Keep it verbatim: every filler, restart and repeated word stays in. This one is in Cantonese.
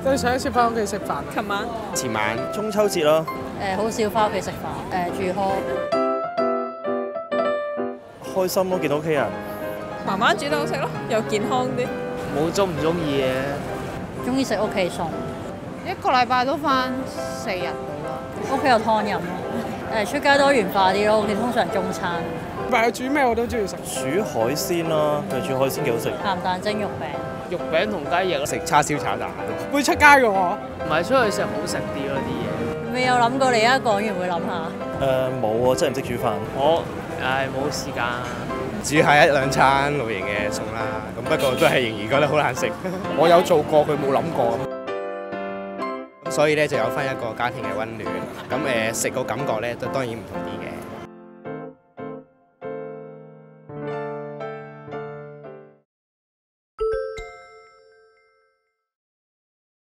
對上一次翻屋企食飯， 琴晚、 前晚中秋節咯。 誒好少翻屋企食飯，誒住 hall。 開心咯，見到屋企人。 媽媽煮到食咯，又健康啲。 冇中唔中意嘅， 中意食屋企餸， 一個禮拜都翻四日到啦。 屋企有湯飲咯。誒出街多元化啲咯，屋企通常中餐。 唔係佢煮咩我都中意食。 煮海鮮啦，佢煮海鮮幾好食。 鹹蛋蒸肉餅。 肉餅同雞翼， 食叉燒炒蛋。 會出街嘅喎。 唔係出去食好食啲咯啲嘢。 未有諗過，你而家講完會諗下。 誒冇喎，真係唔識煮飯。 我唉冇時間。 煮下一兩餐露營嘅餸啦，咁不過都係仍然覺得好難食。 我有做過，佢冇諗過。 咁所以咧就有翻一個家庭嘅溫暖。咁誒食個感覺咧，就當然唔同啲嘅。